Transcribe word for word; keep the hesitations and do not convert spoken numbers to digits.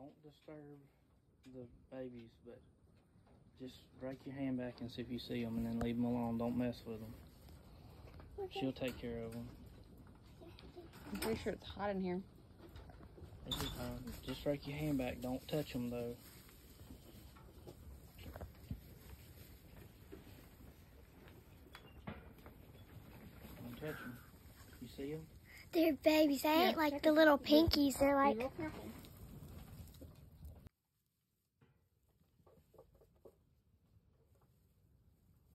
don't disturb the babies, but just break your hand back and see if you see them, and then leave them alone. Don't mess with them. Okay. She'll take care of them. I'm pretty sure it's hot in here. Just break your hand back. Don't touch them, though. Don't touch them. You see them? They're babies. They Yeah, ain't like the little pinkies. They're like... Be real careful.